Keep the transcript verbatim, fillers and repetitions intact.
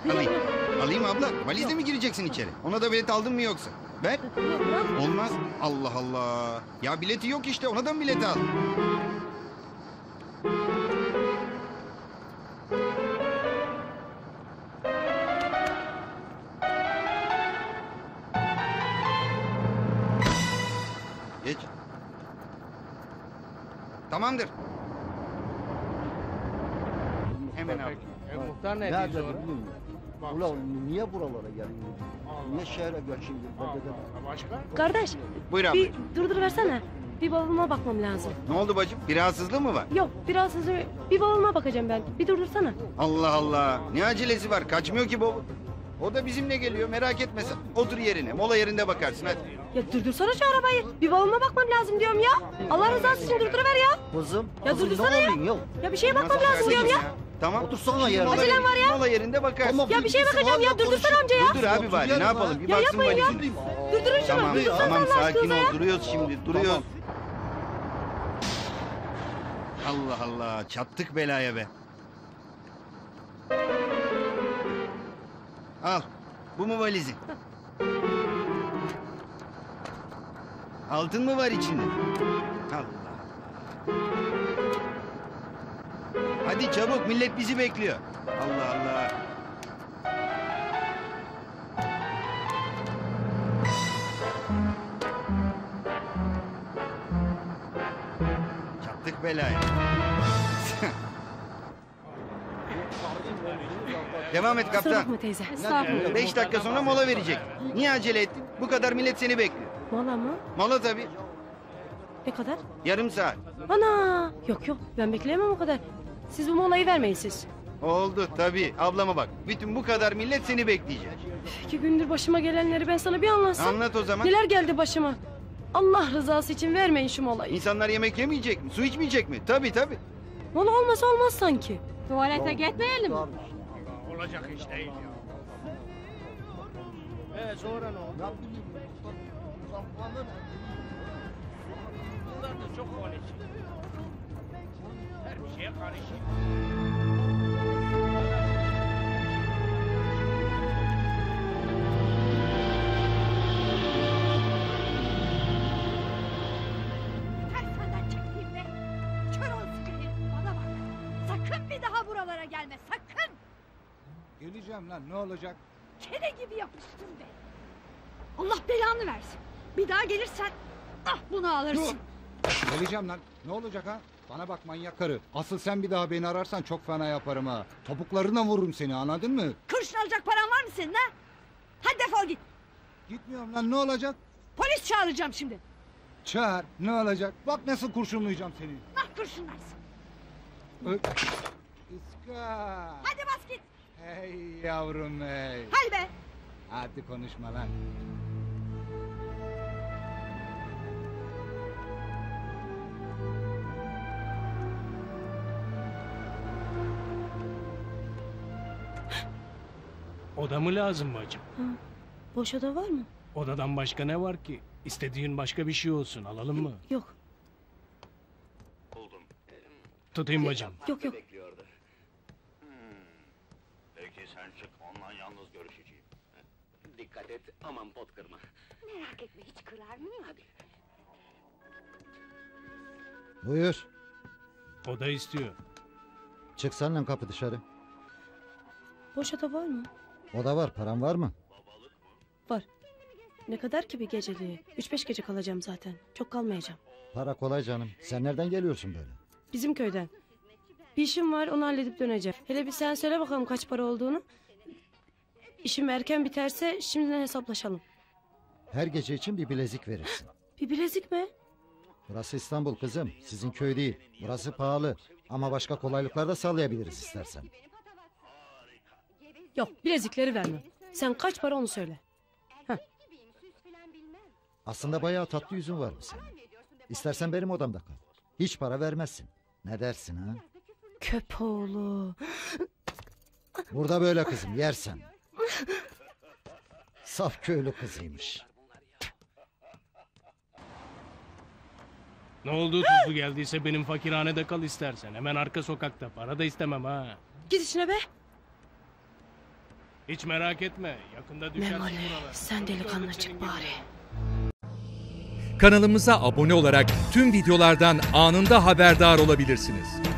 alayım. Alayım abla. Valizle mi gireceksin içeri? Ona da bilet aldın mı yoksa? Ver. Olmaz. Allah Allah. Ya bileti yok işte. Ona da mı bileti al? Geç. Tamamdır. Hemen abi. E, muhtar ne Nerede diyor sonra? bileyim ya. Ulan niye buralara geliyor? Niye şehre geçeyim? Başka? Kardeş, Buyur abla. bir durduruversene. Bir bavuluma bakmam lazım. Ne oldu bacım? Bir rahatsızlığı mı var? Yok, biraz hızlı. Bir bavuluma bakacağım ben. Bir durdursana. Allah Allah. Ne acelesi var? Kaçmıyor ki baba. O da bizimle geliyor. Merak etme sen. Otur yerine. Mola yerinde bakarsın hadi. Ya durdursana şu arabayı. Bir bavuluma bakmam lazım diyorum ya. Allah rızası için durduruver ya. Kızım, Ya kızım durdursana ne ya. yapıyorsun ya? Ya bir şeye bakmam Nasıl lazım diyorum ya. kardeşim Tamam. Otursana yerine. Mola- Acelem var ya. Mola yerinde bakarsın. Tamam. Ya bir şeye bakacağım ya. Durdursana amca ya. Dur abi bari. Ne yapalım? Bir Ya baksın yapmayın ya. valizine. Durdurun şunu. Tamam, Durdursana tamam Allah sakin aşkına ya. ol. Duruyoruz şimdi. Duruyoruz. Tamam. Allah Allah. Çattık belaya be. Al. Bu mu valizin? Altın mı var içinde? Allah. Hadi çabuk millet bizi bekliyor. Allah Allah. Çattık belaya. Devam et Kusura kaptan. bakma teyze. Estağfurullah. Beş dakika sonra mola verecek. Niye acele ettin? Bu kadar millet seni bekliyor. Mola mı? Mola tabii. Ne kadar? Yarım saat. Ana! Yok yok ben bekleyemem o kadar. Siz bu molayı vermeyin siz. Oldu tabii. Ablama bak. Bütün bu kadar millet seni bekleyecek. İki gündür başıma gelenleri ben sana bir anlatsam. Anlat o zaman. Neler geldi başıma. Allah rızası için vermeyin şu molayı. İnsanlar yemek yemeyecek mi? Su içmeyecek mi? Tabii tabii. Mola olmasa olmaz sanki. Tuvalete gitmeyelim mi? Olacak iş değil ya. Ee sonra ne oldu? Bunlar da çok konuşuyor. Her bir şeye karışıyor. Ters senden çekeyim be. Kör olsun herif, bana bak. Sakın bir daha buralara gelme, sakın. Geleceğim lan ne olacak? Kene gibi yapıştın be. Allah belanı versin. Bir daha gelirsen ah bunu alırsın. Geleceğim lan. Ne olacak ha? Bana bak manyak karı. Asıl sen bir daha beni ararsan çok fena yaparım ha. Topuklarına vururum seni anladın mı? Kurşun alacak paran var mı senin ha? Hadi defol git. Gitmiyorum lan ne olacak? Polis çağıracağım şimdi. Çağır ne olacak? Bak nasıl kurşunlayacağım seni. Nah kurşunlarsın. Ö- Iska. Hadi bas git. Hey yavrum hey. Hadi be. Hadi konuşma lan. Oda mı lazım bacım? Boş oda var mı? Odadan başka ne var ki? İstediğin başka bir şey olsun. Alalım mı? Yok. Tutayım bacım. Yok yok. Peki sen çık, onunla yalnız görüşeceğim. Dikkat et, aman pot kırma. Merak etme hiç kırar mıyım? Hadi. Buyur. Oda istiyor. Çık seninle kapı dışarı. Boş oda var mı? Oda var, paran var mı? Var. Ne kadar ki bir geceliğe? Üç beş gece kalacağım zaten. Çok kalmayacağım. Para kolay canım. Sen nereden geliyorsun böyle? Bizim köyden. Bir işim var onu halledip döneceğim. Hele bir sen söyle bakalım kaç para olduğunu. İşim erken biterse şimdiden hesaplaşalım. Her gece için bir bilezik verirsin. Bir bilezik mi? Burası İstanbul kızım. Sizin köy değil. Burası pahalı. Ama başka kolaylıklar da sağlayabiliriz istersen. Yok bilezikleri vermem. Sen kaç para onu söyle. Heh. Aslında bayağı tatlı yüzün var mı senin? İstersen benim odamda kal. Hiç para vermezsin. Ne dersin ha? Köpoğlu. Burada böyle kızım yersen. Saf köylü kızıymış. Ne oldu tuzlu geldiyse benim fakirhanede kal istersen. Hemen arka sokakta. Para da istemem ha. Git işine be. Hiç merak etme. Yakında düşersin Memoli buralara. sen delikanlı çık bari. Kanalımıza abone olarak tüm videolardan anında haberdar olabilirsiniz.